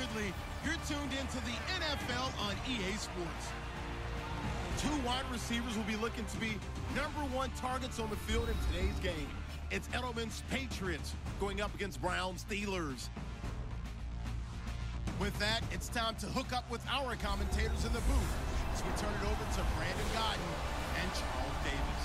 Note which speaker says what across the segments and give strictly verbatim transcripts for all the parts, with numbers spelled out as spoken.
Speaker 1: Absolutely. You're tuned into the N F L on E A Sports. Two wide receivers will be looking to be number one targets on the field in today's game. It's Edelman's Patriots going up against Browns Steelers. With that, it's time to hook up with our commentators in the booth as we turn it over to Brandon Gaudin and Charles Davis.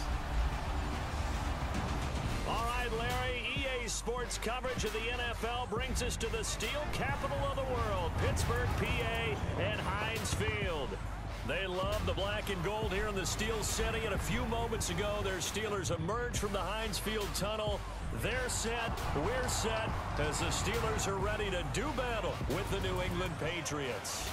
Speaker 2: All right, Larry, E A Sports coverage of the N F L brings us to the steel capital of the world, Pittsburgh, P A, and Heinz Field. They love the black and gold here in the Steel City, and a few moments ago, their Steelers emerged from the Heinz Field tunnel. They're set, we're set, as the Steelers are ready to do battle with the New England Patriots.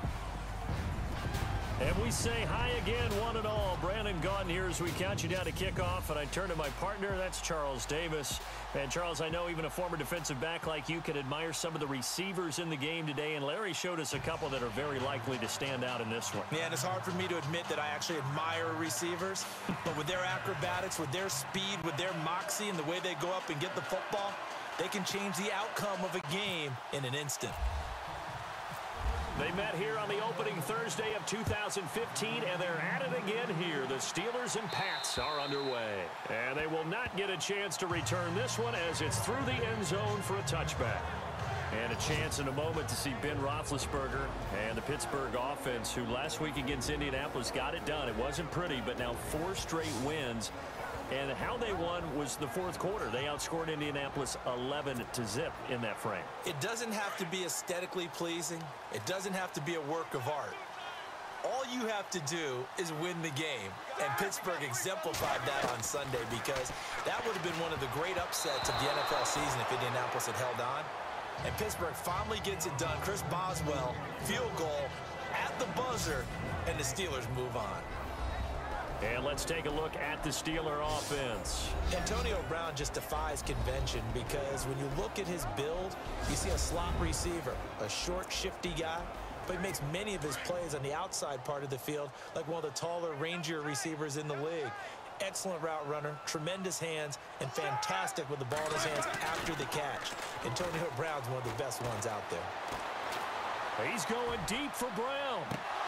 Speaker 2: And we say hi again, one and all. Brandon Gaudin here as we count you down to kickoff, and I turn to my partner, that's Charles Davis. And Charles, I know even a former defensive back like you can admire some of the receivers in the game today, and Larry showed us a couple that are very likely to stand out in this one.
Speaker 3: Yeah, and it's hard for me to admit that I actually admire receivers, but with their acrobatics, with their speed, with their moxie, and the way they go up and get the football, they can change the outcome of a game in an instant.
Speaker 2: They met here on the opening Thursday of two thousand fifteen, and they're at it again here. The Steelers and Pats are underway. And they will not get a chance to return this one as it's through the end zone for a touchback. And a chance in a moment to see Ben Roethlisberger and the Pittsburgh offense, who last week against Indianapolis got it done. It wasn't pretty, but now four straight wins. And how they won was the fourth quarter. They outscored Indianapolis eleven to zip in that frame.
Speaker 3: It doesn't have to be aesthetically pleasing. It doesn't have to be a work of art. All you have to do is win the game. And Pittsburgh exemplified that on Sunday, because that would have been one of the great upsets of the N F L season if Indianapolis had held on. And Pittsburgh finally gets it done. Chris Boswell, field goal at the buzzer, and the Steelers move on.
Speaker 2: And let's take a look at the Steeler offense.
Speaker 3: Antonio Brown just defies convention, because when you look at his build, you see a slot receiver, a short, shifty guy, but he makes many of his plays on the outside part of the field like one of the taller, rangier receivers in the league. Excellent route runner, tremendous hands, and fantastic with the ball in his hands after the catch. Antonio Brown's one of the best ones out there.
Speaker 2: He's going deep for Brown.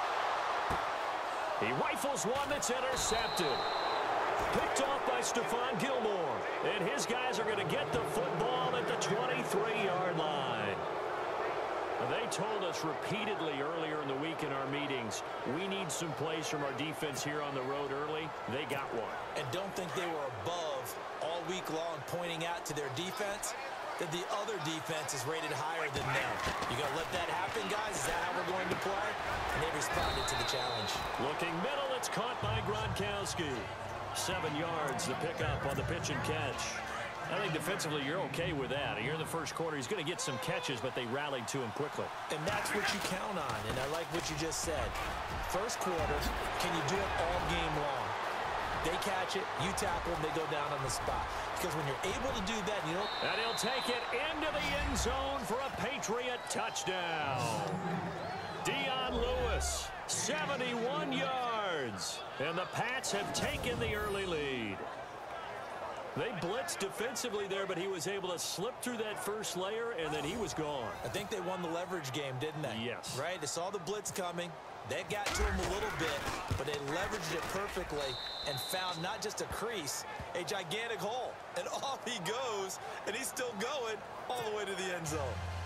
Speaker 2: He rifles one that's intercepted. Picked off by Stephon Gilmore. And his guys are going to get the football at the twenty-three yard line. They told us repeatedly earlier in the week in our meetings, we need some plays from our defense here on the road early. They got one.
Speaker 3: And don't think they were above all week long, pointing out to their defense that the other defense is rated higher than them. You gonna let that happen, guys? Is that how we're going to play? And they responded to the challenge.
Speaker 2: Looking middle, it's caught by Gronkowski. Seven yards, the pickup on the pitch and catch. I think defensively you're okay with that. Here in the first quarter, he's going to get some catches, but they rallied to him quickly.
Speaker 3: And that's what you count on, and I like what you just said. First quarter, can you do it all game long? They catch it, you tackle them, they go down on the spot. Because when you're able to do that, you know...
Speaker 2: And he'll take it into the end zone for a Patriot touchdown. Dion Lewis, seventy-one yards. And the Pats have taken the early lead. They blitzed defensively there, but he was able to slip through that first layer, and then he was gone.
Speaker 3: I think they won the leverage game, didn't they?
Speaker 2: Yes.
Speaker 3: Right? They saw the blitz coming. They got to him a little bit, but they leveraged it perfectly and found not just a crease, a gigantic hole. And off he goes, and he's still going all the way to the end zone.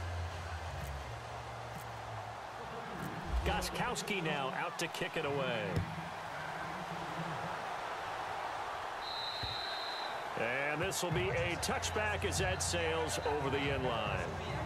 Speaker 2: Gostkowski now out to kick it away. And this will be a touchback as that sails over the end line.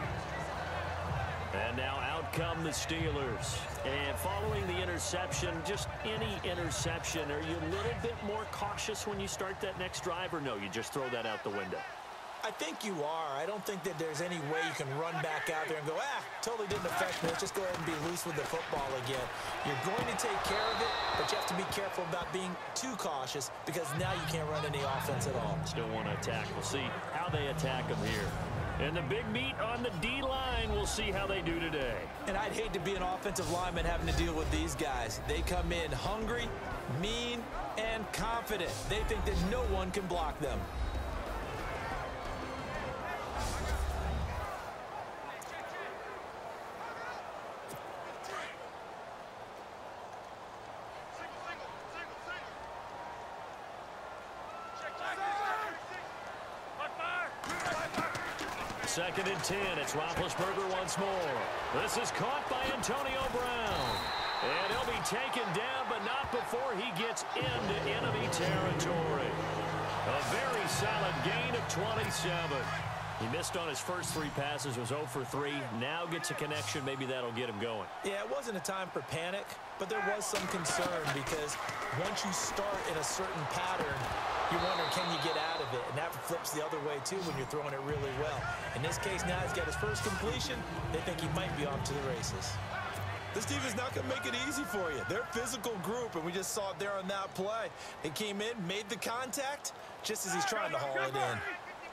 Speaker 2: And now out come the Steelers. And following the interception, just any interception, are you a little bit more cautious when you start that next drive, or no, you just throw that out the window?
Speaker 3: I think you are. I don't think that there's any way you can run back out there and go, ah, totally didn't affect me. Let's just go ahead and be loose with the football again. You're going to take care of it, but you have to be careful about being too cautious, because now you can't run any offense at all.
Speaker 2: Still want to attack. We'll see how they attack them here. And the big meat on the D-line, we'll see how they do today.
Speaker 3: And I'd hate to be an offensive lineman having to deal with these guys. They come in hungry, mean, and confident. They think that no one can block them.
Speaker 2: second and ten. It's Roethlisberger once more. This is caught by Antonio Brown. And he'll be taken down, but not before he gets into enemy territory. A very solid gain of twenty-seven. He missed on his first three passes, was zero for three. Now gets a connection. Maybe that'll get him going.
Speaker 3: Yeah, it wasn't a time for panic, but there was some concern because once you start in a certain pattern, you're wondering, can you get out of it? And that flips the other way, too, when you're throwing it really well. In this case, now he's got his first completion. They think he might be off to the races.
Speaker 4: This team is not going to make it easy for you. They're a physical group, and we just saw it there on that play. It came in, made the contact, just as he's trying to haul it in.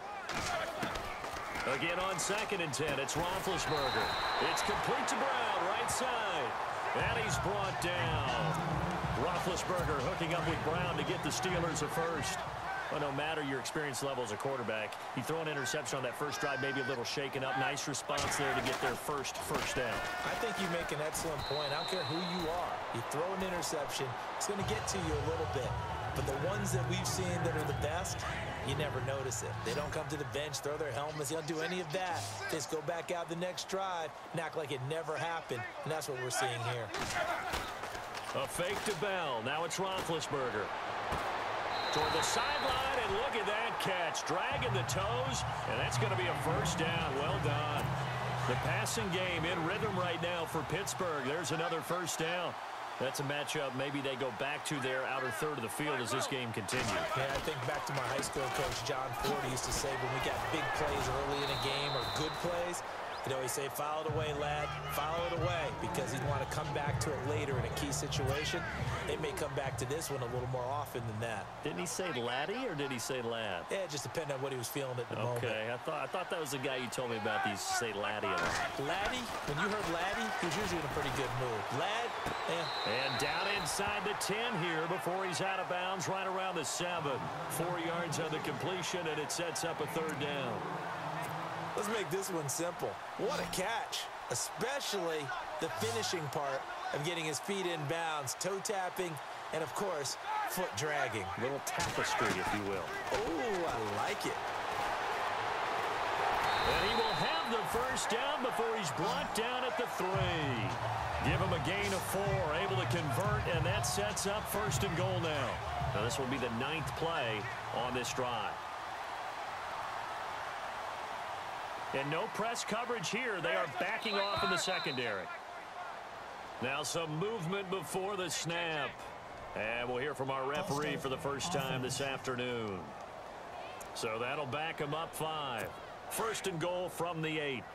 Speaker 2: Again on second and ten, it's Roethlisberger. It's complete to Brown, right side. And he's brought down. Roethlisberger hooking up with Brown to get the Steelers a first. But no matter your experience level as a quarterback, you throw an interception on that first drive, maybe a little shaken up. Nice response there to get their first first down.
Speaker 3: I think you make an excellent point. I don't care who you are. You throw an interception, it's going to get to you a little bit. But the ones that we've seen that are the best, you never notice it. They don't come to the bench, throw their helmets. They don't do any of that. They just go back out the next drive and act like it never happened. And that's what we're seeing here.
Speaker 2: A fake to Bell. Now it's Roethlisberger. Toward the sideline, and look at that catch. Dragging the toes, and that's going to be a first down. Well done. The passing game in rhythm right now for Pittsburgh. There's another first down. That's a matchup maybe they go back to their outer third of the field as this game continues.
Speaker 3: Yeah, I think back to my high school coach, John Ford, used to say when we got big plays early in a game or good plays, he'd always say, file it away, lad, file it away, because he'd want to come back to it later in a key situation. They may come back to this one a little more often than that.
Speaker 2: Didn't he say laddie or did he say lad?
Speaker 3: Yeah, it just depended on what he was feeling at the
Speaker 2: okay.
Speaker 3: moment.
Speaker 2: Okay, I thought I thought that was the guy you told me about. He used to say laddie a lot.
Speaker 3: Laddie, when you heard laddie, he was usually in a pretty good mood. Lad, eh.
Speaker 2: And down inside the ten here before he's out of bounds, right around the seven. Four yards on the completion, and it sets up a third down.
Speaker 3: Let's make this one simple. What a catch, especially the finishing part of getting his feet in bounds, toe tapping, and of course, foot dragging.
Speaker 2: Little tapestry, if you will.
Speaker 3: Oh, I like it.
Speaker 2: And he will have the first down before he's brought down at the three. Give him a gain of four, able to convert, and that sets up first and goal now. Now this will be the ninth play on this drive. And no press coverage here. They are backing off in the secondary. Now some movement before the snap. And we'll hear from our referee for the first time this afternoon. So that'll back him up five. First and goal from the eight.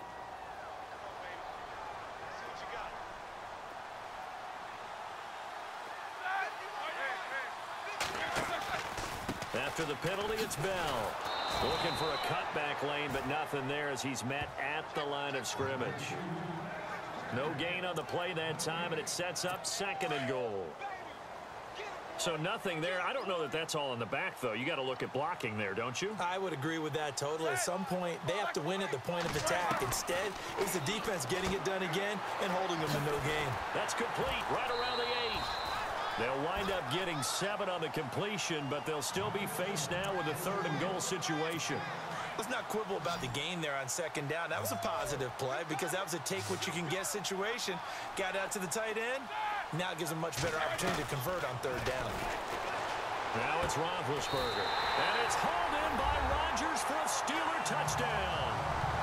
Speaker 2: After the penalty, it's Bell. Looking for a cutback lane, but nothing there as he's met at the line of scrimmage. No gain on the play that time, and it sets up second and goal. So nothing there. I don't know that that's all in the back, though. You got to look at blocking there, don't you?
Speaker 3: I would agree with that totally. At some point, they have to win at the point of attack. Instead, it was the defense getting it done again and holding them to no gain.
Speaker 2: That's complete right around the eight. They'll wind up getting seven on the completion, but they'll still be faced now with a third and goal situation.
Speaker 3: Let's not quibble about the gain there on second down. That was a positive play because that was a take-what-you-can-get situation. Got out to the tight end. Now it gives them much better opportunity to convert on third down.
Speaker 2: Now it's Roethlisberger. And it's hauled in by Rodgers for a Steeler touchdown.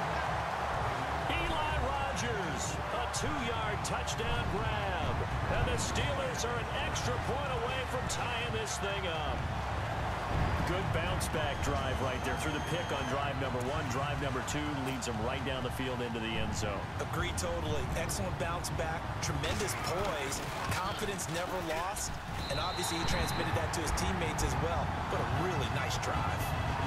Speaker 2: Eli Rodgers, a two-yard touchdown grab. And the Steelers are an extra point away from tying this thing up. Good bounce-back drive right there through the pick on drive number one. Drive number two leads them right down the field into the end zone.
Speaker 3: Agree totally. Excellent bounce back. Tremendous poise. Confidence never lost. And obviously he transmitted that to his teammates as well. What a really nice drive.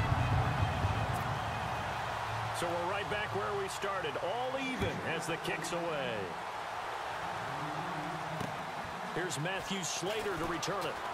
Speaker 2: So we're right back where we started. All even as the kick's away. Here's Matthew Slater to return it.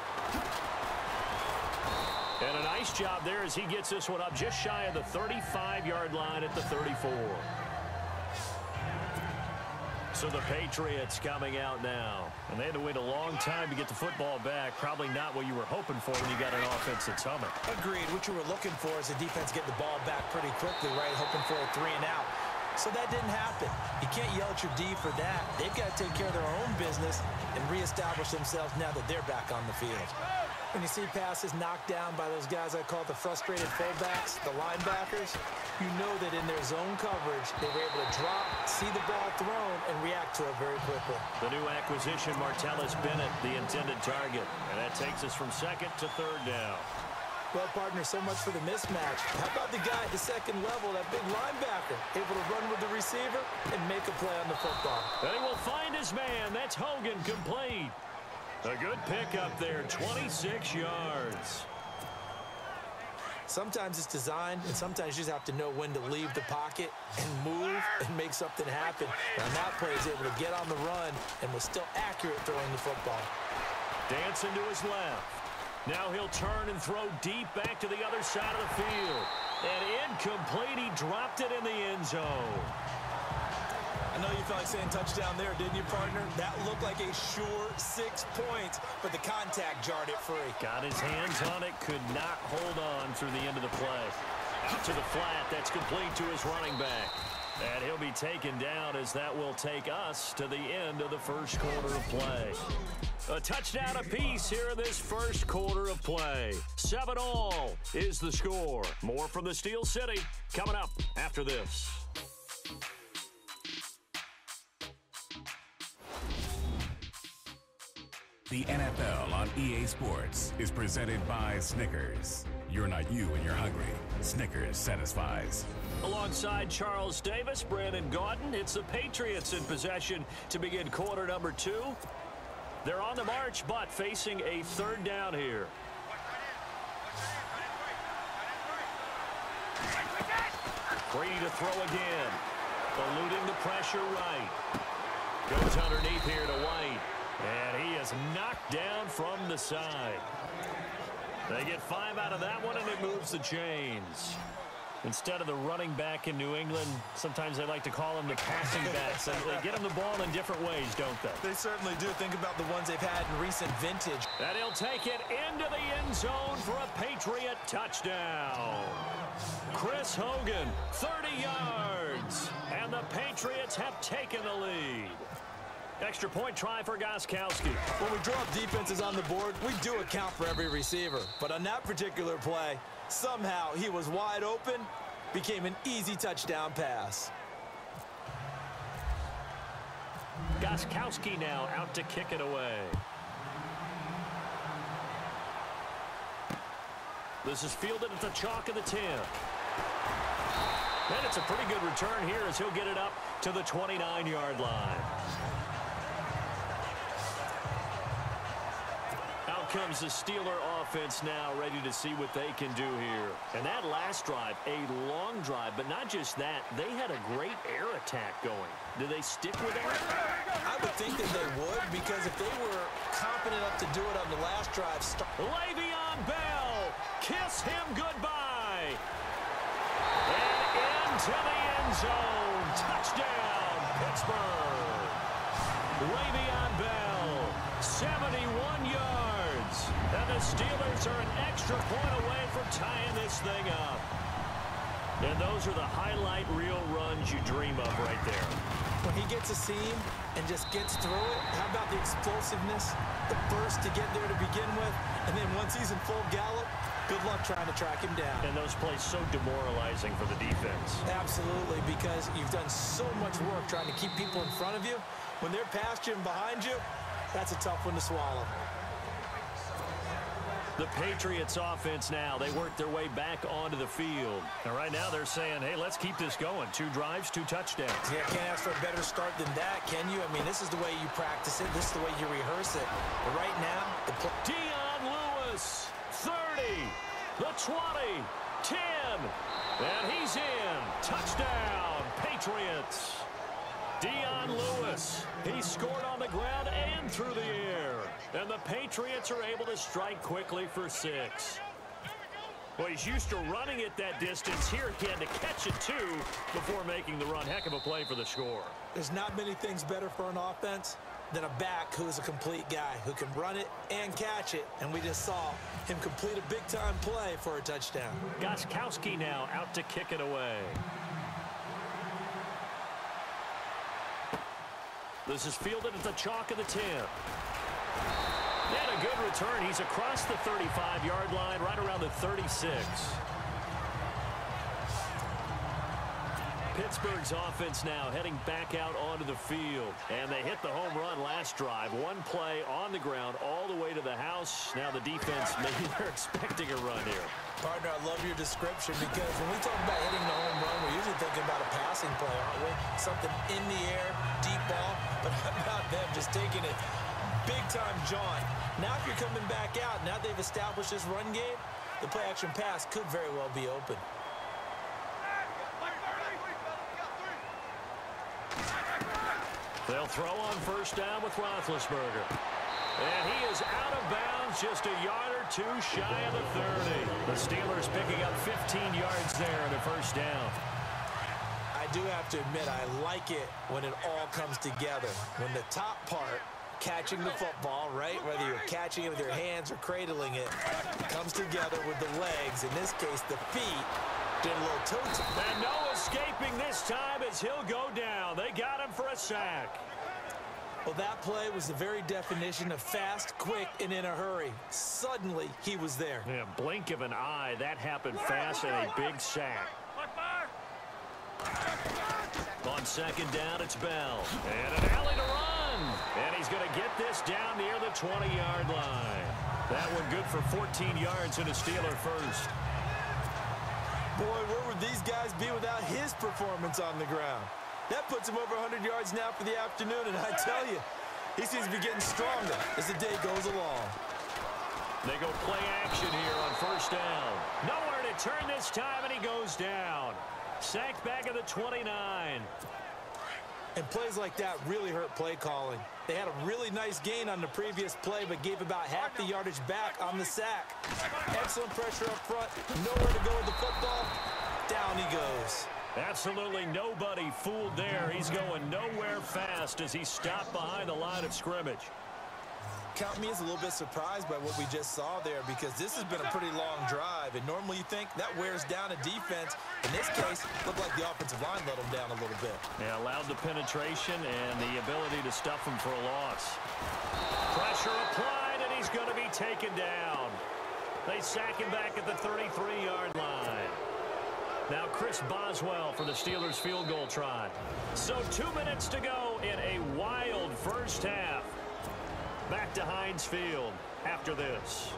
Speaker 2: And a nice job there as he gets this one up just shy of the thirty-five yard line at the thirty-four. So the Patriots coming out now. And they had to wait a long time to get the football back. Probably not what you were hoping for when you got an offense that's humming.
Speaker 3: Agreed. What you were looking for is the defense getting the ball back pretty quickly, right? Hoping for a three and out. So that didn't happen. You can't yell at your D for that. They've got to take care of their own business and reestablish themselves now that they're back on the field. When you see passes knocked down by those guys I call the frustrated fullbacks, the linebackers, you know that in their zone coverage, they were able to drop, see the ball thrown, and react to it very quickly.
Speaker 2: The new acquisition, Martellus Bennett, the intended target. And that takes us from second to third down.
Speaker 3: Well, partner, so much for the mismatch. How about the guy at the second level, that big linebacker, able to run with the receiver and make a play on the football?
Speaker 2: And he will find his man. That's Hogan, complete. A good pickup there, twenty-six yards.
Speaker 3: Sometimes it's designed, and sometimes you just have to know when to leave the pocket and move and make something happen. And on that play, he's able to get on the run and was still accurate throwing the football.
Speaker 2: Dancing to his left. Now he'll turn and throw deep back to the other side of the field. And incomplete. He dropped it in the end zone.
Speaker 4: I know you felt like saying touchdown there, didn't you, partner? That looked like a sure six points, but the contact jarred it free.
Speaker 2: Got his hands on it, could not hold on through the end of the play. Out to the flat, that's complete to his running back. And he'll be taken down as that will take us to the end of the first quarter of play. A touchdown apiece here in this first quarter of play. Seven all is the score. More from the Steel City coming up after this.
Speaker 5: The N F L on E A Sports is presented by Snickers. You're not you when you're hungry. Snickers satisfies.
Speaker 2: Alongside Charles Davis, Brandon Gaudin, it's the Patriots in possession to begin quarter number two. They're on the march, but facing a third down here. Brady to throw again. Eluding the pressure right. Goes underneath here to White. And he is knocked down from the side. They get five out of that one, and it moves the chains. Instead of the running back in New England, sometimes they like to call them the passing backs. And they get them the ball in different ways, don't they?
Speaker 4: They certainly do. Think about the ones they've had in recent vintage.
Speaker 2: And he'll take it into the end zone for a Patriot touchdown. Chris Hogan, thirty yards. And the Patriots have taken the lead. Extra point try for Gostkowski.
Speaker 3: When we draw up defenses on the board, we do account for every receiver. But on that particular play, somehow he was wide open, became an easy touchdown pass.
Speaker 2: Gostkowski now out to kick it away. This is fielded at the chalk of the ten. And it's a pretty good return here as he'll get it up to the twenty-nine yard line. Comes the Steeler offense now, ready to see what they can do here. And that last drive, a long drive, but not just that, they had a great air attack going. Do they stick with it?
Speaker 3: I would think that they would, because if they were confident enough to do it on the last drive.
Speaker 2: Le'Veon Bell, kiss him goodbye. And into the end zone. Touchdown, Pittsburgh. Le'Veon Bell, seventy-one yards. And the Steelers are an extra point away from tying this thing up. And those are the highlight reel runs you dream of right there.
Speaker 3: When he gets a seam and just gets through it, how about the explosiveness, the burst to get there to begin with, and then once he's in full gallop, good luck trying to track him down.
Speaker 2: And those plays so demoralizing for the defense.
Speaker 3: Absolutely, because you've done so much work trying to keep people in front of you. When they're past you and behind you, that's a tough one to swallow.
Speaker 2: The Patriots offense now, they work their way back onto the field. And right now they're saying, hey, let's keep this going. Two drives, two touchdowns.
Speaker 3: Yeah, can't ask for a better start than that, can you? I mean, this is the way you practice it. This is the way you rehearse it. But right now, the
Speaker 2: Dion Lewis, thirty, the twenty, ten, and he's in. Touchdown, Patriots. Dion Lewis, he scored on the ground and through the air. And the Patriots are able to strike quickly for six. Well, he's used to running it that distance. Here he had to catch it, too, before making the run. Heck of a play for the score.
Speaker 3: There's not many things better for an offense than a back who is a complete guy, who can run it and catch it. And we just saw him complete a big-time play for a touchdown.
Speaker 2: Gostkowski now out to kick it away. This is fielded at the chalk of the ten. And a good return. He's across the thirty-five yard line, right around the thirty-six. Pittsburgh's offense now heading back out onto the field. And they hit the home run last drive. One play on the ground all the way to the house. Now the defense, maybe they're expecting a run here.
Speaker 3: Partner, I love your description because when we talk about hitting the home run, we're usually thinking about a passing play, aren't we? Something in the air, deep ball. But how about them just taking it big-time jaunt? Now if you're coming back out, now they've established this run game, the play-action pass could very well be open.
Speaker 2: They'll throw on first down with Roethlisberger. And he is out of bounds, just a yard or two shy of the thirty. The Steelers picking up fifteen yards there in a first down.
Speaker 3: I do have to admit, I like it when it all comes together. When the top part, catching the football, right, whether you're catching it with your hands or cradling it, comes together with the legs. In this case, the feet did a little toe tap.
Speaker 2: And no escaping this time as he'll go down. They got him for a sack.
Speaker 3: Well, that play was the very definition of fast, quick, and in a hurry. Suddenly, he was there.
Speaker 2: Yeah, blink of an eye, that happened fast and a big sack. On second down, it's Bell. And an alley to run. And he's going to get this down near the twenty yard line. That one good for fourteen yards and a Steeler first.
Speaker 4: Boy, where would these guys be without his performance on the ground? That puts him over one hundred yards now for the afternoon, and I tell you, he seems to be getting stronger as the day goes along.
Speaker 2: They go play action here on first down. Nowhere to turn this time, and he goes down. Sacked back at the twenty-nine.
Speaker 3: And plays like that really hurt play calling. They had a really nice gain on the previous play, but gave about half the yardage back on the sack. Excellent pressure up front. Nowhere to go with the football. Down he goes.
Speaker 2: Absolutely nobody fooled there. He's going nowhere fast as he stopped behind the line of scrimmage.
Speaker 4: Count me as a little bit surprised by what we just saw there, because this has been a pretty long drive, and normally you think that wears down a defense. In this case, it looked like the offensive line let them down a little bit.
Speaker 2: Yeah, allowed the penetration and the ability to stuff him for a loss. Pressure applied, and he's going to be taken down. They sack him back at the thirty-three yard line. Now Chris Boswell for the Steelers field goal try. So two minutes to go in a wild first half. Back to Heinz Field after this.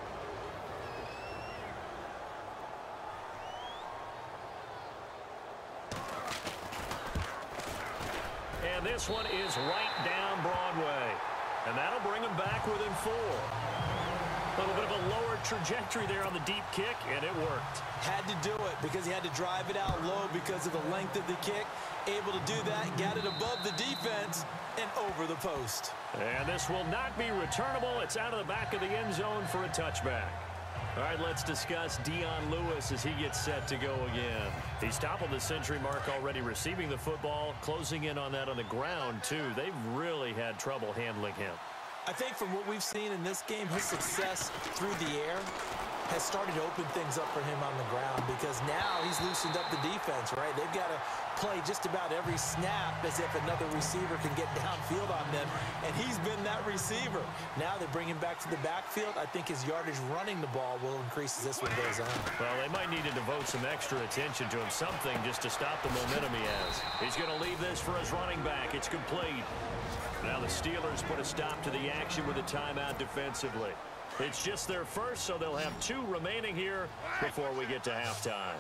Speaker 2: And this one is right down Broadway. And that'll bring him back within four. A little bit of a lower trajectory there on the deep kick, and it worked.
Speaker 3: Had to do it because he had to drive it out low because of the length of the kick. Able to do that, got it above the defense and over the post.
Speaker 2: And this will not be returnable. It's out of the back of the end zone for a touchback. All right, let's discuss Dion Lewis as he gets set to go again. He's toppled the century mark already receiving the football, closing in on that on the ground, too. They've really had trouble handling him.
Speaker 3: I think from what we've seen in this game, his success through the air has started to open things up for him on the ground, because now he's loosened up the defense, right? They've got to play just about every snap as if another receiver can get downfield on them, and he's been that receiver. Now they bring him back to the backfield. I think his yardage running the ball will increase as this one goes on.
Speaker 2: Well, they might need to devote some extra attention to him, something just to stop the momentum he has. He's going to leave this for his running back. It's complete. Now the Steelers put a stop to the action with a timeout defensively. It's just their first, so they'll have two remaining here before we get to halftime.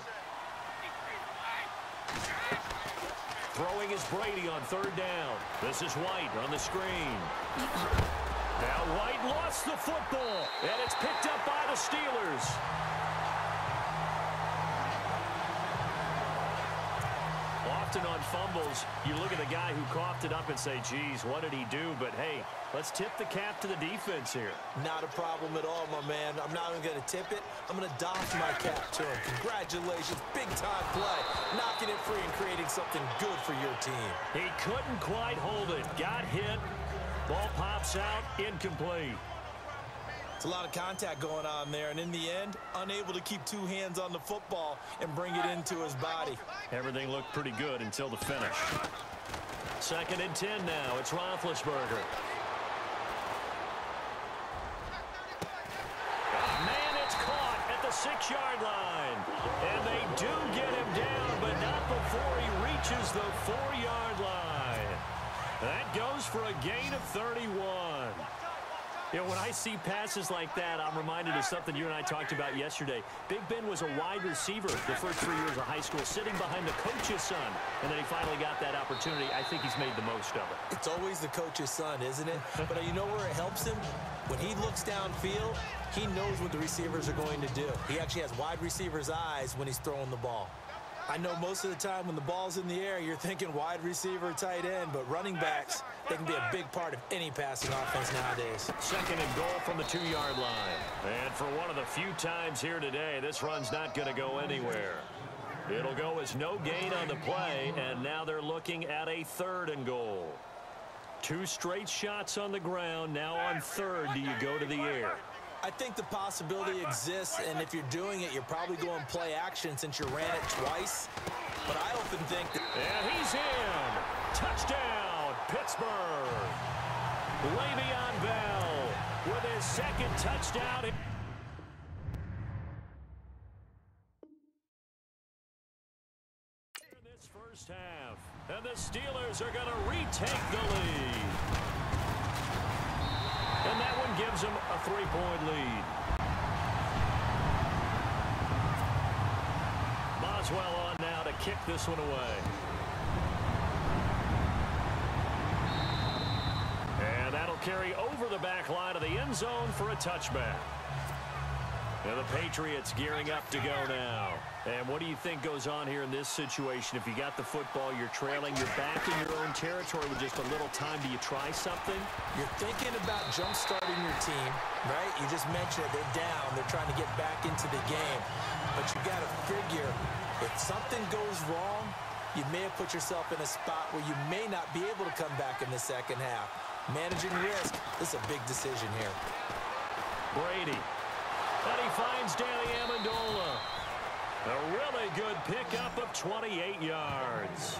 Speaker 2: Throwing is Brady on third down. This is White on the screen. Now White lost the football, and it's picked up by the Steelers. Off often on fumbles, you look at the guy who coughed it up and say, geez, what did he do? But, hey, let's tip the cap to the defense here.
Speaker 3: Not a problem at all, my man. I'm not even going to tip it. I'm going to doff my cap to him. Congratulations. Big-time play. Knocking it free and creating something good for your team.
Speaker 2: He couldn't quite hold it. Got hit. Ball pops out. Incomplete.
Speaker 3: It's a lot of contact going on there, and in the end, unable to keep two hands on the football and bring it into his body.
Speaker 2: Everything looked pretty good until the finish. Second and ten now. It's Roethlisberger. Man, it's caught at the six-yard line. And they do get him down, but not before he reaches the four-yard line. That goes for a gain of thirty-one. You know, when I see passes like that, I'm reminded of something you and I talked about yesterday. Big Ben was a wide receiver the first three years of high school, sitting behind the coach's son, and then he finally got that opportunity. I think he's made the most of it.
Speaker 3: It's always the coach's son, isn't it? But you know where it helps him? When he looks downfield, he knows what the receivers are going to do. He actually has wide receivers' eyes when he's throwing the ball. I know most of the time when the ball's in the air, you're thinking wide receiver, tight end, but running backs, they can be a big part of any passing offense nowadays.
Speaker 2: Second and goal from the two-yard line. And for one of the few times here today, this run's not going to go anywhere. It'll go as no gain on the play, and now they're looking at a third and goal. Two straight shots on the ground. Now on third, do you go to the air?
Speaker 3: I think the possibility exists, and if you're doing it, you're probably going play action since you ran it twice. But I often think that...
Speaker 2: And he's in. Touchdown, Pittsburgh. Le'Veon Bell with his second touchdown. In this first half. And the Steelers are going to retake the lead. And that one gives them a three-point lead. Boswell on now to kick this one away. And that'll carry over the back line of the end zone for a touchback. And the Patriots gearing up to go now. And what do you think goes on here in this situation? If you got the football, you're trailing, you're back in your own territory with just a little time. Do you try something?
Speaker 3: You're thinking about jump-starting your team, right? You just mentioned it. They're down. They're trying to get back into the game. But you got to figure, if something goes wrong, you may have put yourself in a spot where you may not be able to come back in the second half. Managing risk, this is a big decision here.
Speaker 2: Brady. And he finds Danny Amendola. A really good pickup of twenty-eight yards.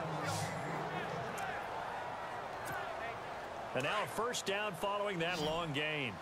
Speaker 2: And now a first down following that long gain.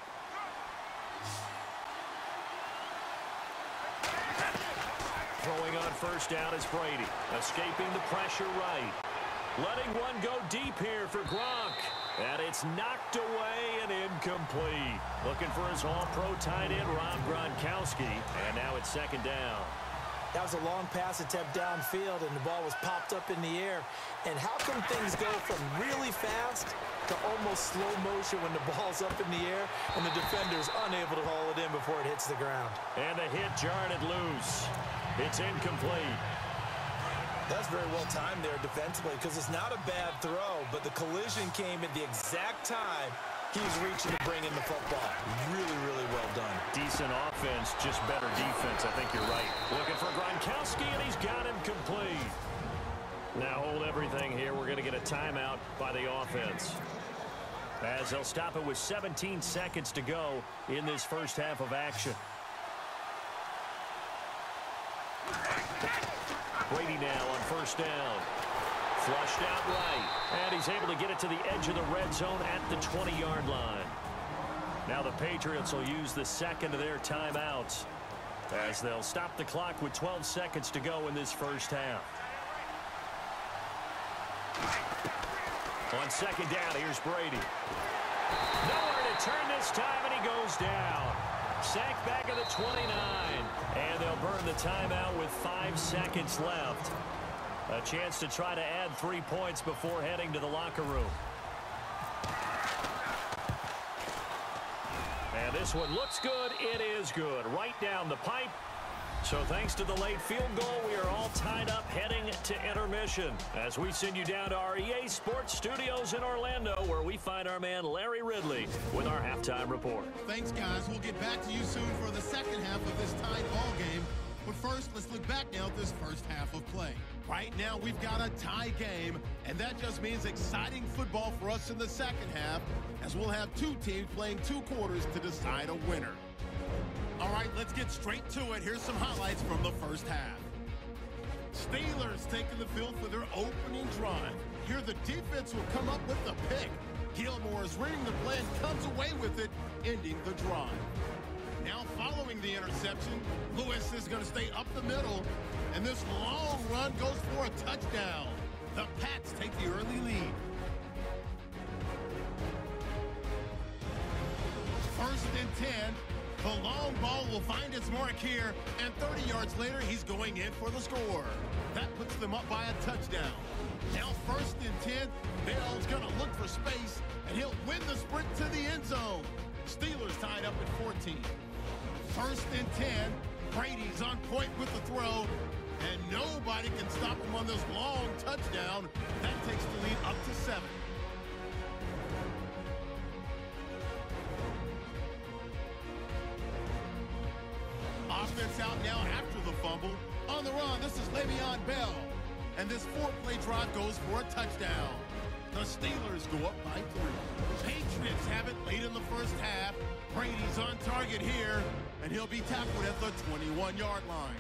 Speaker 2: Throwing on first down is Brady. Escaping the pressure right. Letting one go deep here for Gronk. And it's knocked away and incomplete. Looking for his all-pro tight end, Rob Gronkowski. And now it's second down.
Speaker 3: That was a long pass attempt downfield, and the ball was popped up in the air. And how come things go from really fast to almost slow motion when the ball's up in the air and the defender's unable to haul it in before it hits the ground?
Speaker 2: And the hit jarred it loose. It's incomplete.
Speaker 3: That's very well timed there defensively because it's not a bad throw, but the collision came at the exact time he was reaching to bring in the football. Really, really well done.
Speaker 2: Decent offense, just better defense. I think you're right. Looking for Gronkowski, and he's got him complete. Now hold everything here. We're going to get a timeout by the offense, as they'll stop it with seventeen seconds to go in this first half of action. Brady now on first down. Flushed out right. And he's able to get it to the edge of the red zone at the twenty-yard line. Now the Patriots will use the second of their timeouts, as they'll stop the clock with twelve seconds to go in this first half. On second down, here's Brady. Nowhere to turn this time, and he goes down. Sacked back at the twenty-nine. And they'll burn the timeout with five seconds left. A chance to try to add three points before heading to the locker room. And this one looks good. It is good. Right down the pipe. So thanks to the late field goal, we are all tied up heading to intermission as we send you down to our E A Sports Studios in Orlando, where we find our man Larry Ridley with our halftime report.
Speaker 1: Thanks, guys. We'll get back to you soon for the second half of this tied ball game. But first, let's look back now at this first half of play. Right now, we've got a tie game, and that just means exciting football for us in the second half, as we'll have two teams playing two quarters to decide a winner. All right, let's get straight to it. Here's some highlights from the first half. Steelers taking the field for their opening drive. Here, the defense will come up with the pick. Gilmore is reading the play and comes away with it, ending the drive. Now following the interception, Lewis is going to stay up the middle, and this long run goes for a touchdown. The Pats take the early lead. First and ten. The long ball will find its mark here, and thirty yards later, he's going in for the score. That puts them up by a touchdown. Now first and ten, Bell's going to look for space, and he'll win the sprint to the end zone. Steelers tied up at fourteen. First and ten, Brady's on point with the throw, and nobody can stop him on this long touchdown. That takes the lead up to seven. Offense out now after the fumble. On the run, this is Le'Veon Bell. And this four-play drive goes for a touchdown. The Steelers go up by three. Patriots have it late in the first half. Brady's on target here, and he'll be tackled at the twenty-one-yard line.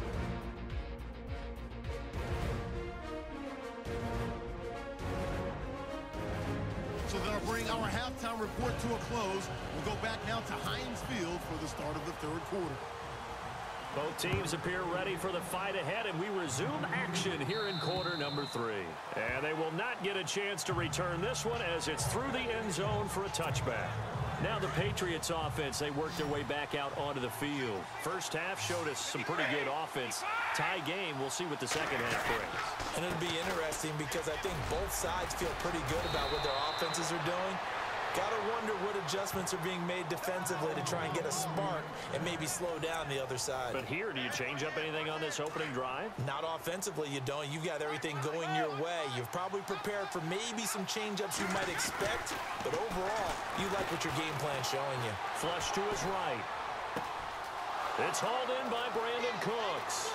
Speaker 1: So that'll bring our halftime report to a close. We'll go back now to Heinz Field for the start of the third quarter.
Speaker 2: Both teams appear ready for the fight ahead, and we resume action here in quarter number three. And they will not get a chance to return this one as it's through the end zone for a touchback. Now the Patriots offense, they work their way back out onto the field. First half showed us some pretty good offense. Tie game, we'll see what the second half brings.
Speaker 3: And it'll be interesting because I think both sides feel pretty good about what their offenses are doing. Gotta wonder what adjustments are being made defensively to try and get a spark and maybe slow down the other side.
Speaker 2: But here, do you change up anything on this opening drive?
Speaker 3: Not offensively, you don't. You've got everything going your way. You've probably prepared for maybe some change-ups you might expect, but overall, you like what your game plan's showing you.
Speaker 2: Flush to his right. It's hauled in by Brandon Cooks.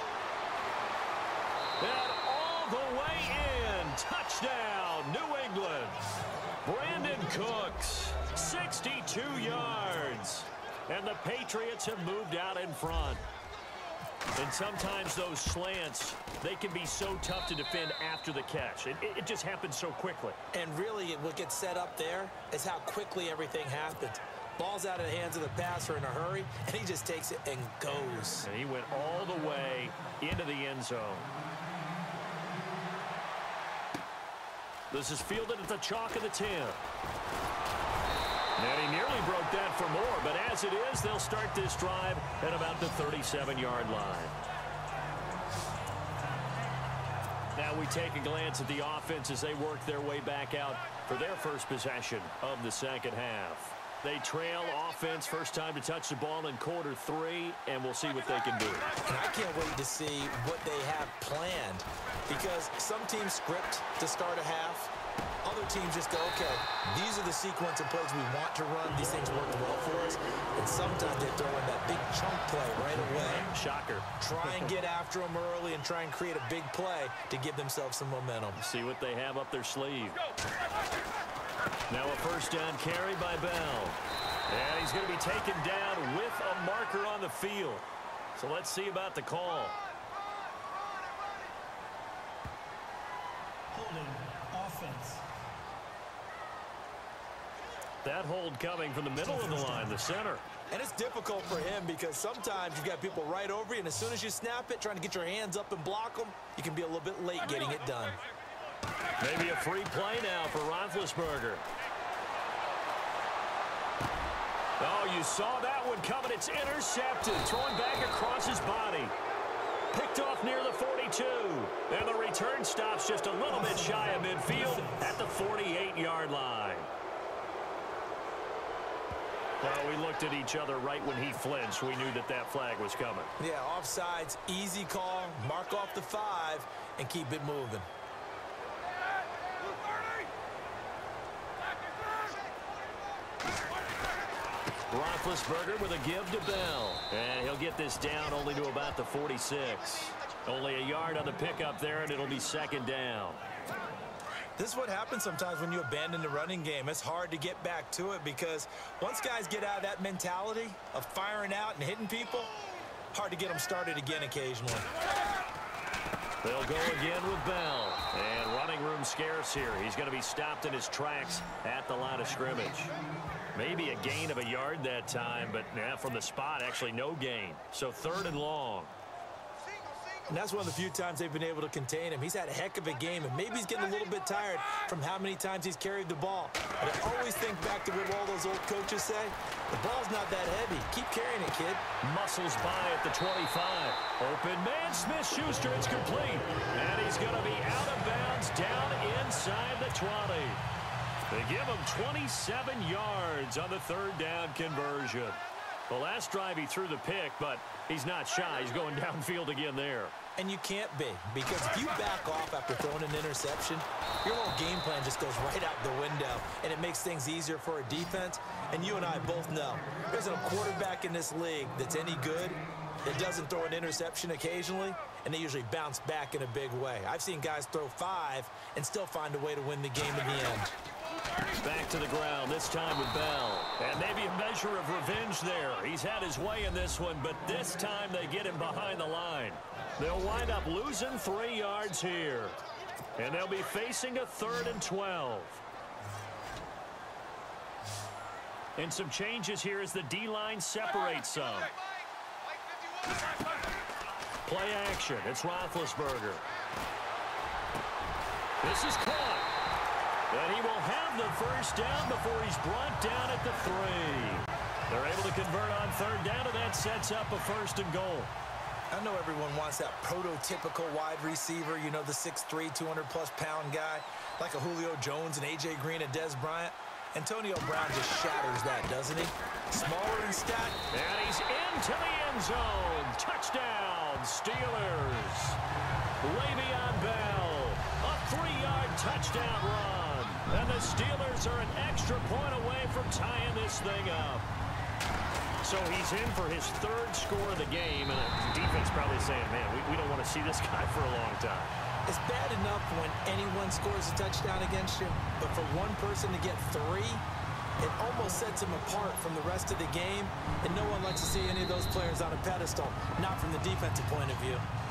Speaker 2: And all the way in. Touchdown, New England. Brandon Cooks, sixty-two yards. And the Patriots have moved out in front. And sometimes those slants, they can be so tough to defend after the catch. It, it just happens so quickly.
Speaker 3: And really, what gets set up there is how quickly everything happens. Ball's out of the hands of the passer in a hurry, and he just takes it and goes.
Speaker 2: And he went all the way into the end zone. This is fielded at the chalk of the ten. And he nearly broke that for more, but as it is, they'll start this drive at about the thirty-seven-yard line. Now we take a glance at the offense as they work their way back out for their first possession of the second half. They trail offense, first time to touch the ball in quarter three, and we'll see what they can do.
Speaker 3: And I can't wait to see what they have planned, because some teams script to start a half. Other teams just go, okay, these are the sequence of plays we want to run. These things worked well for us. And sometimes they throw in that big chunk play right away.
Speaker 2: Shocker.
Speaker 3: Try and get after them early and try and create a big play to give themselves some momentum.
Speaker 2: See what they have up their sleeve. Now a first down carry by Bell. And he's going to be taken down with a marker on the field. So let's see about the call.
Speaker 6: Holding offense.
Speaker 2: That hold coming from the middle of the line, the center.
Speaker 3: And it's difficult for him because sometimes you've got people right over you, and as soon as you snap it, trying to get your hands up and block them, you can be a little bit late getting it done.
Speaker 2: Maybe a free play now for Roethlisberger. Oh, you saw that one coming. It's intercepted. Thrown back across his body. Picked off near the forty-two. And the return stops just a little bit shy of midfield at the forty-eight-yard line. Well, we looked at each other right when he flinched. We knew that that flag was coming.
Speaker 3: Yeah, offsides, easy call, mark off the five, and keep it moving.
Speaker 2: Roethlisberger with a give to Bell. And he'll get this down only to about the forty-six. Only a yard on the pickup there, and it'll be second down.
Speaker 3: This is what happens sometimes when you abandon the running game. It's hard to get back to it because once guys get out of that mentality of firing out and hitting people, hard to get them started again occasionally.
Speaker 2: They'll go again with Bell. And running room scarce here. He's going to be stopped in his tracks at the line of scrimmage. Maybe a gain of a yard that time, but yeah, from the spot, actually no gain. So third and long.
Speaker 3: And that's one of the few times they've been able to contain him. He's had a heck of a game, and maybe he's getting a little bit tired from how many times he's carried the ball. But I always think back to what all those old coaches say. The ball's not that heavy. Keep carrying it, kid.
Speaker 2: Muscles by at the twenty-five. Open man, Smith-Schuster, it's complete. And he's going to be out of bounds down inside the twenty. They give him twenty-seven yards on the third down conversion. The last drive he threw the pick, but he's not shy. He's going downfield again there.
Speaker 3: And you can't be, because if you back off after throwing an interception, your whole game plan just goes right out the window, and it makes things easier for a defense. And you and I both know there's a quarterback in this league that's any good that doesn't throw an interception occasionally, and they usually bounce back in a big way. I've seen guys throw five and still find a way to win the game in the end.
Speaker 2: Back to the ground, this time with Bell. And maybe a measure of revenge there. He's had his way in this one, but this time they get him behind the line. They'll wind up losing three yards here. And they'll be facing a third and twelve. And some changes here as the D-line separates some. Play action. It's Roethlisberger. This is caught. And he will have the first down before he's brought down at the three. They're able to convert on third down, and that sets up a first and goal.
Speaker 3: I know everyone wants that prototypical wide receiver, you know, the six three, two hundred plus pound guy, like a Julio Jones and A J Green and Dez Bryant. Antonio Brown just shatters that, doesn't he? Smaller in stat.
Speaker 2: And he's into the end zone. Touchdown, Steelers. Le'Veon Bell, a three-yard touchdown run. And the Steelers are an extra point away from tying this thing up. So he's in for his third score of the game, and the defense probably saying, man, we, we don't want to see this guy for a long time.
Speaker 3: It's bad enough when anyone scores a touchdown against you, but for one person to get three, it almost sets him apart from the rest of the game, and no one likes to see any of those players on a pedestal, not from the defensive point of view.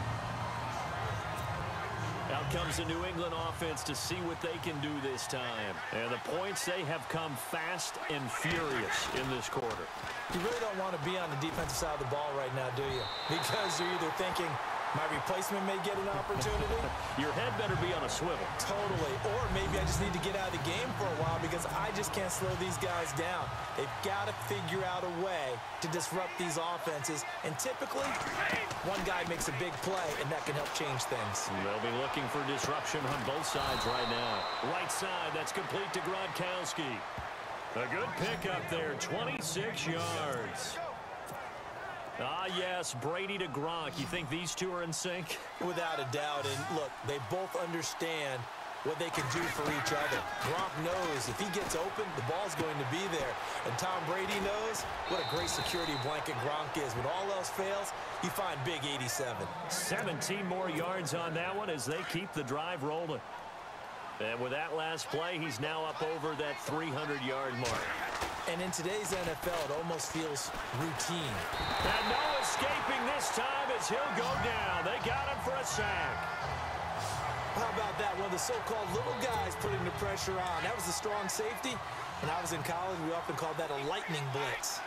Speaker 2: Out comes the New England offense to see what they can do this time. And the points, they have come fast and furious in this quarter.
Speaker 3: You really don't want to be on the defensive side of the ball right now, do you? Because you're either thinking, my replacement may get an opportunity.
Speaker 2: Your head better be on a swivel.
Speaker 3: Totally. Or maybe I just need to get out of the game for a while because I just can't slow these guys down. They've got to figure out a way to disrupt these offenses. And typically, one guy makes a big play, and that can help change things.
Speaker 2: They'll be looking for disruption on both sides right now. Right side, that's complete to Gronkowski. A good pickup there, twenty-six yards. Ah, yes, Brady to Gronk. You think these two are in sync?
Speaker 3: Without a doubt. And look, they both understand what they can do for each other. Gronk knows if he gets open, the ball's going to be there. And Tom Brady knows what a great security blanket Gronk is. When all else fails, you find big eighty-seven.
Speaker 2: seventeen more yards on that one as they keep the drive rolling. And with that last play, he's now up over that three hundred yard mark.
Speaker 3: And in today's N F L, it almost feels routine.
Speaker 2: And no escaping this time as he'll go down. They got him for a sack.
Speaker 3: How about that? One of the so-called little guys putting the pressure on. That was the strong safety. When I was in college, we often called that a lightning blitz.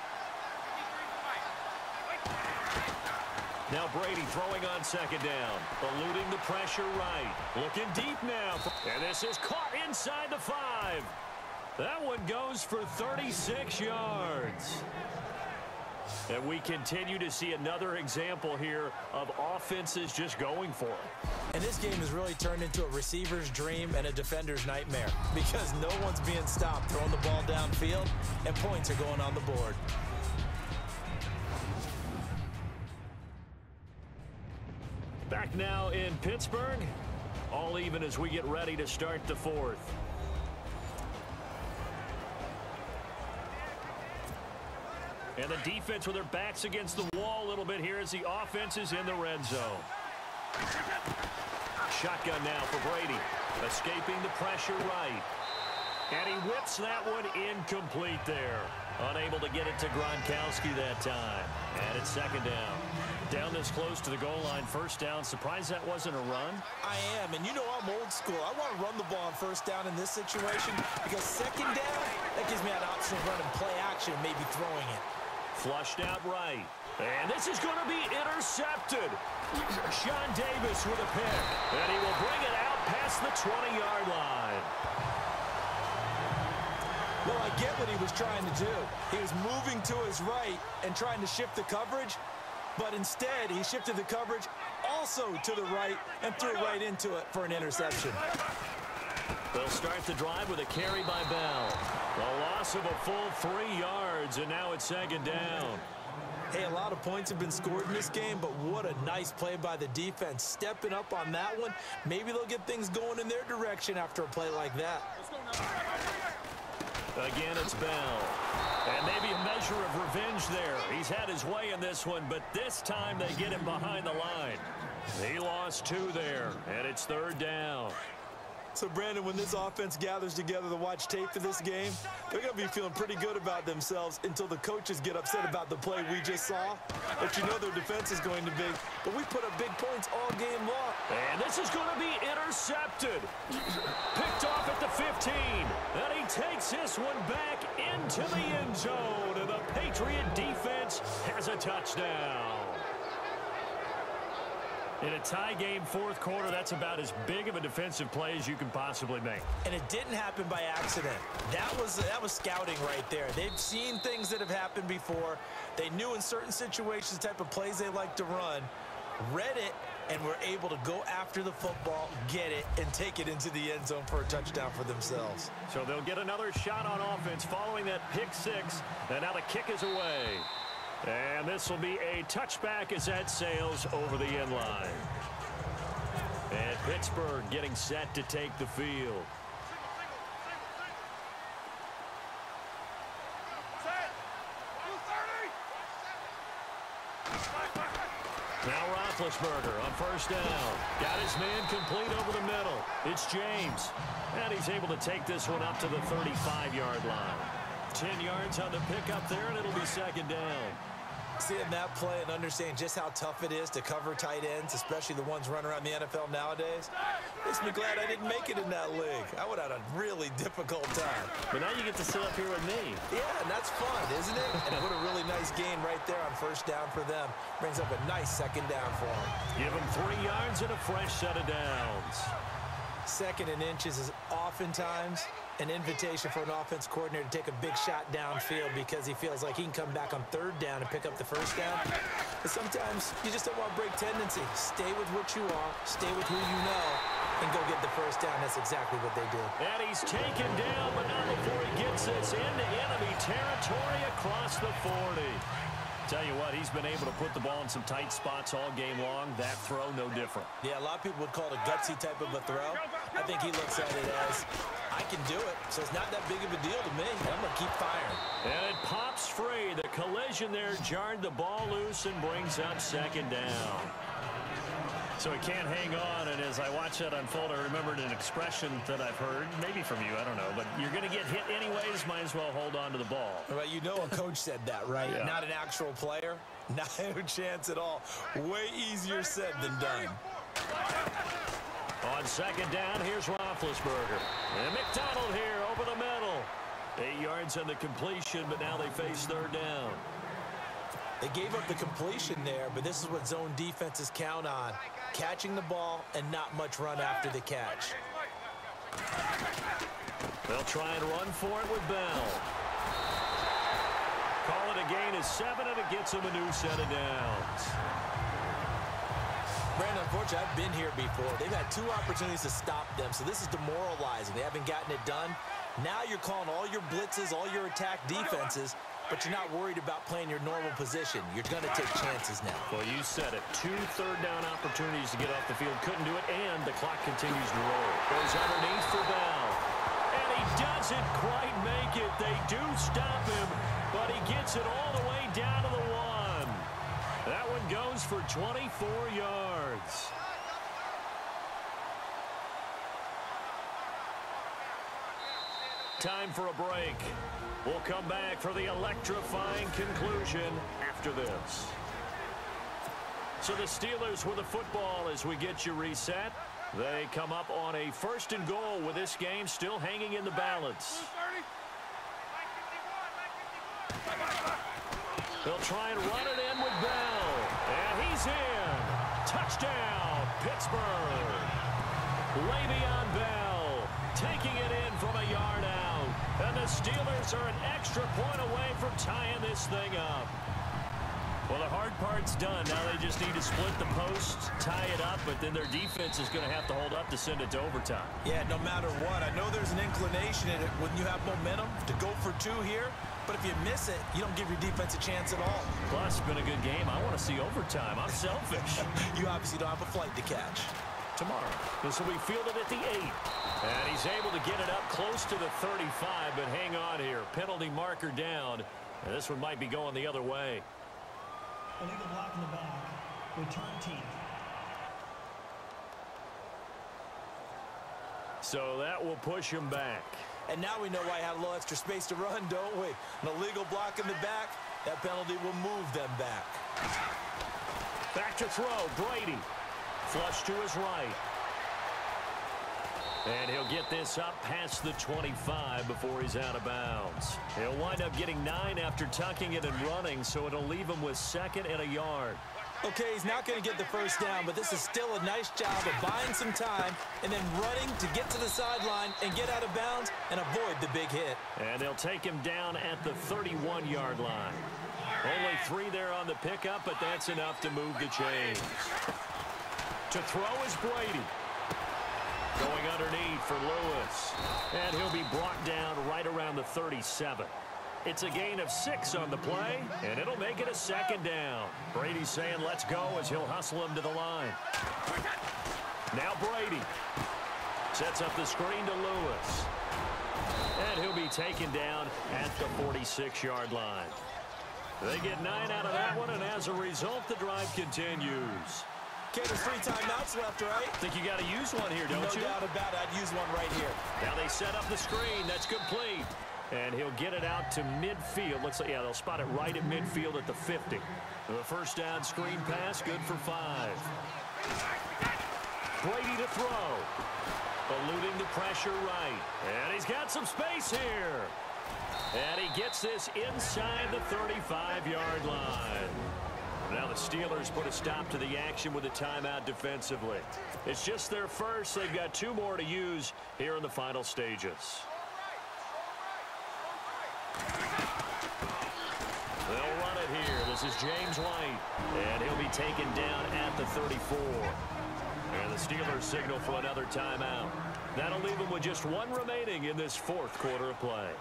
Speaker 2: Now Brady throwing on second down. Eluding the pressure right. Looking deep now. And this is caught inside the five. That one goes for thirty-six yards. And we continue to see another example here of offenses just going for it.
Speaker 3: And this game has really turned into a receiver's dream and a defender's nightmare because no one's being stopped throwing the ball downfield, and points are going on the board.
Speaker 2: Back now in Pittsburgh, all even as we get ready to start the fourth. And the defense with their backs against the wall a little bit here as the offense is in the red zone. Shotgun now for Brady. Escaping the pressure right. And he whips that one incomplete there. Unable to get it to Gronkowski that time. And it's second down. Down this close to the goal line, first down. Surprised that wasn't a run?
Speaker 3: I am, and you know I'm old school. I want to run the ball on first down in this situation because second down, that gives me that option of running play action and maybe throwing it.
Speaker 2: Flushed out right. And this is going to be intercepted. Sean Davis with a pick. And he will bring it out past the twenty-yard line.
Speaker 3: Well, I get what he was trying to do. He was moving to his right and trying to shift the coverage, but instead he shifted the coverage also to the right and threw right into it for an interception.
Speaker 2: They'll start the drive with a carry by Bell. A loss of a full three yards, and now it's second down.
Speaker 3: Hey, a lot of points have been scored in this game, but what a nice play by the defense. Stepping up on that one, maybe they'll get things going in their direction after a play like that.
Speaker 2: Again, it's Bell. And maybe a measure of revenge there. He's had his way in this one, but this time they get him behind the line. He lost two there, and it's third down.
Speaker 3: So, Brandon, when this offense gathers together to watch tape for this game, they're going to be feeling pretty good about themselves until the coaches get upset about the play we just saw. But you know their defense is going to be. But we put up big points all game long.
Speaker 2: And this is going to be intercepted. Picked off at the fifteen. And he takes this one back into the end zone. And the Patriot defense has a touchdown. In a tie game, fourth quarter, that's about as big of a defensive play as you can possibly make.
Speaker 3: And it didn't happen by accident. That was that was scouting right there. They've seen things that have happened before. They knew in certain situations the type of plays they like to run, read it, and were able to go after the football, get it, and take it into the end zone for a touchdown for themselves.
Speaker 2: So they'll get another shot on offense following that pick six. And now the kick is away. And this will be a touchback as that sails over the end line. And Pittsburgh getting set to take the field. Now Roethlisberger on first down. Got his man complete over the middle. It's James. And he's able to take this one up to the thirty-five-yard line. ten yards on the pickup there, and it'll be second down.
Speaker 3: Seeing that play and understanding just how tough it is to cover tight ends, especially the ones running around the N F L nowadays, makes me glad I didn't make it in that league. I would have had a really difficult time.
Speaker 2: But now you get to sit up here with me.
Speaker 3: Yeah, and that's fun, isn't it? And what a really nice gain right there on first down for them. Brings up a nice second down for them.
Speaker 2: Give them three yards and a fresh set of downs.
Speaker 3: Second and inches is oftentimes an invitation for an offense coordinator to take a big shot downfield because he feels like he can come back on third down and pick up the first down. But sometimes you just don't want to break tendency. Stay with what you are, stay with who you know, and go get the first down. That's exactly what they did.
Speaker 2: And he's taken down, but not before he gets this into enemy territory across the forty. Tell you what, he's been able to put the ball in some tight spots all game long. That throw, no different.
Speaker 3: Yeah, a lot of people would call it a gutsy type of a throw. I think he looks at it as, I can do it, so it's not that big of a deal to me. I'm going to keep firing.
Speaker 2: And it pops free. The collision there jarred the ball loose and brings up second down. So he can't hang on, and as I watch that unfold, I remembered an expression that I've heard, maybe from you, I don't know, but you're going to get hit anyways, might as well hold on to the ball.
Speaker 3: Well, you know a coach said that, right? Yeah. Not an actual player. Not a chance at all. Way easier said than done.
Speaker 2: On second down, here's Roethlisberger. And McDonald here over the middle. Eight yards on the completion, but now they face third down.
Speaker 3: They gave up the completion there, but this is what zone defenses count on. Catching the ball and not much run after the catch.
Speaker 2: They'll try and run for it with Bell. Call it a gain of seven, and it gets him a new set of downs.
Speaker 3: Brandon, unfortunately, I've been here before. They've had two opportunities to stop them, so this is demoralizing. They haven't gotten it done. Now you're calling all your blitzes, all your attack defenses, but you're not worried about playing your normal position. You're going to take chances now.
Speaker 2: Well, you said it. Two third down opportunities to get off the field. Couldn't do it, and the clock continues to roll. Goes underneath for Bell. And he doesn't quite make it. They do stop him, but he gets it all the way down to the one. That one goes for twenty-four yards. Time for a break. We'll come back for the electrifying conclusion after this. So the Steelers with the football as we get you reset. They come up on a first and goal with this game still hanging in the balance. They'll try and run it in with Bell. And he's in. Touchdown, Pittsburgh. Le'Veon Bell taking it in from a yard out. And the Steelers are an extra point away from tying this thing up. Well, the hard part's done. Now they just need to split the posts, tie it up, but then their defense is going to have to hold up to send it to overtime.
Speaker 3: Yeah, no matter what. I know there's an inclination in it when you have momentum to go for two here, but if you miss it, you don't give your defense a chance at all.
Speaker 2: Plus, it's been a good game. I want to see overtime. I'm selfish.
Speaker 3: You obviously don't have a flight to catch.
Speaker 2: Tomorrow. This will be fielded at the eight. And he's able to get it up close to the thirty-five, but hang on here. Penalty marker down. And this one might be going the other way.
Speaker 6: Illegal block in the back. Return team.
Speaker 2: So that will push him back.
Speaker 3: And now we know why I had a little extra space to run, don't we? An illegal block in the back. That penalty will move them back.
Speaker 2: Back to throw. Brady. Flush to his right. And he'll get this up past the twenty-five before he's out of bounds. He'll wind up getting nine after tucking it and running, so it'll leave him with second and a yard.
Speaker 3: Okay, he's not going to get the first down, but this is still a nice job of buying some time and then running to get to the sideline and get out of bounds and avoid the big hit.
Speaker 2: And they'll take him down at the thirty-one-yard line. Only three there on the pickup, but that's enough to move the chains. To throw is Brady. Going underneath for Lewis. And he'll be brought down right around the thirty-seven. It's a gain of six on the play, and it'll make it a second down. Brady's saying let's go as he'll hustle him to the line. Now Brady sets up the screen to Lewis. And he'll be taken down at the forty-six-yard line. They get nine out of that one, and as a result, the drive continues.
Speaker 3: Okay, there's three timeouts left, right?
Speaker 2: Think you got to use one here, don't
Speaker 3: no
Speaker 2: you?
Speaker 3: No doubt about it. I'd use one right here.
Speaker 2: Now they set up the screen. That's complete. And he'll get it out to midfield. Looks like, yeah, they'll spot it right at midfield at the fifty. The first down screen pass, good for five. Brady to throw. Eluding the pressure right. And he's got some space here. And he gets this inside the thirty-five-yard line. Now the Steelers put a stop to the action with a timeout defensively. It's just their first. They've got two more to use here in the final stages. They'll run it here. This is James White. And he'll be taken down at the thirty-four. And the Steelers signal for another timeout. That'll leave them with just one remaining in this fourth quarter of play.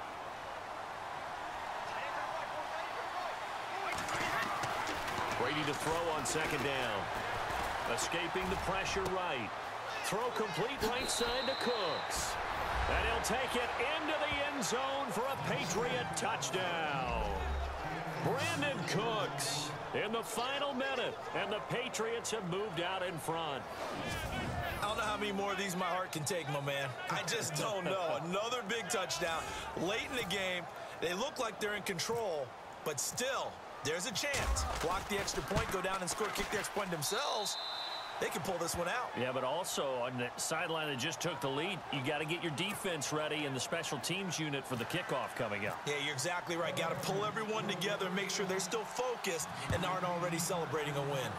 Speaker 2: Brady to throw on second down. Escaping the pressure right. Throw complete right side to Cooks. And he'll take it into the end zone for a Patriot touchdown. Brandon Cooks in the final minute. And the Patriots have moved out in front.
Speaker 3: I don't know how many more of these my heart can take, my man. I just don't know. Another big touchdown late in the game. They look like they're in control, but still, there's a chance. Block the extra point, go down and score, kick the extra point themselves. They can pull this one out.
Speaker 2: Yeah, but also on the sideline that just took the lead, you got to get your defense ready and the special teams unit for the kickoff coming up.
Speaker 3: Yeah, you're exactly right. Got to pull everyone together and make sure they're still focused and aren't already celebrating a win.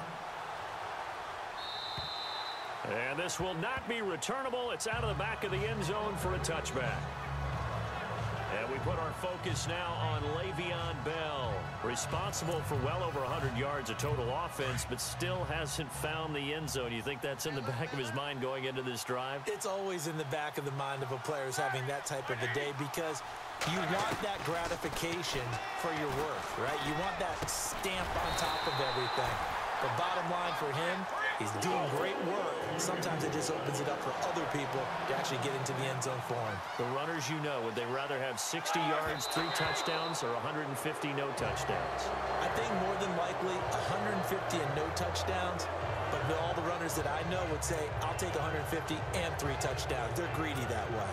Speaker 2: And this will not be returnable. It's out of the back of the end zone for a touchback. And we put our focus now on Le'Veon Bell, responsible for well over one hundred yards of total offense, but still hasn't found the end zone. You think that's in the back of his mind going into this drive?
Speaker 3: It's always in the back of the mind of a player who's having that type of a day, because you want that gratification for your work, right? You want that stamp on top of everything. The bottom line for him, he's doing great work. Sometimes it just opens it up for other people to actually get into the end zone for him.
Speaker 2: The runners, you know, would they rather have sixty yards, three touchdowns, or one hundred fifty no touchdowns?
Speaker 3: I think more than likely one hundred fifty and no touchdowns, but all the runners that I know would say, I'll take one hundred fifty and three touchdowns. They're greedy that way.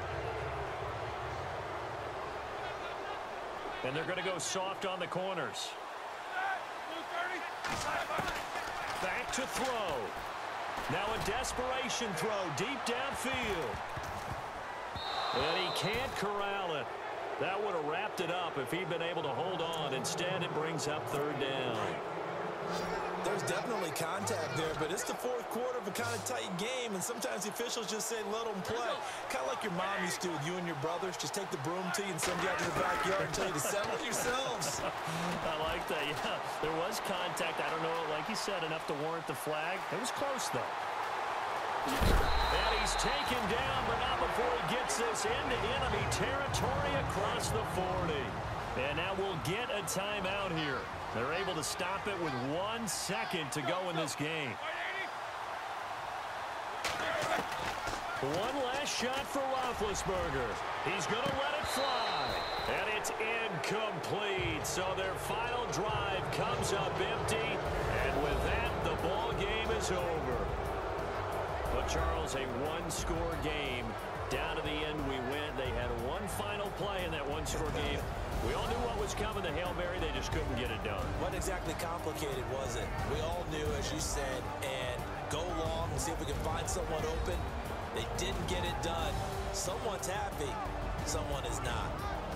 Speaker 2: And they're going to go soft on the corners. Back to throw. Now a desperation throw deep downfield. And he can't corral it. That would have wrapped it up if he'd been able to hold on. Instead, it brings up third down.
Speaker 3: There's definitely contact there, but it's the fourth quarter of a kind of tight game, and sometimes the officials just say, let them play. Kind of like your mom used to with you and your brothers. Just take the broom to you and send you out to the backyard and tell you to settle it yourselves.
Speaker 2: I like that, yeah. There was contact. I don't know, like you said, enough to warrant the flag. It was close, though. And he's taken down, but not before he gets this into enemy territory across the forty. And now we'll get a timeout here. They're able to stop it with one second to go in this game. One last shot for Roethlisberger. He's going to let it fly. And it's incomplete. So their final drive comes up empty. And with that, the ball game is over. But, Charles, a one-score game. Down to the end we went. They had one final play in that one-score game. We all knew what was coming, the Hail Mary. They just couldn't get it done.
Speaker 3: What exactly complicated was it? We all knew, as you said, and go long and see if we can find someone open. They didn't get it done. Someone's happy. Someone is not.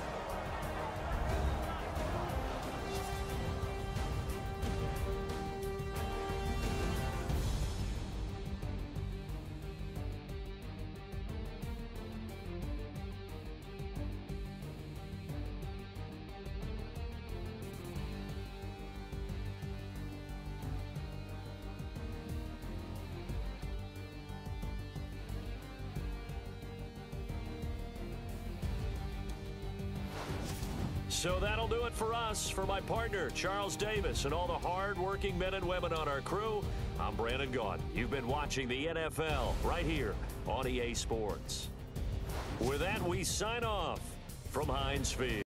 Speaker 2: So that'll do it for us. For my partner, Charles Davis, and all the hard-working men and women on our crew, I'm Brandon Gaudin. You've been watching the N F L right here on E A Sports. With that, we sign off from Heinz Field.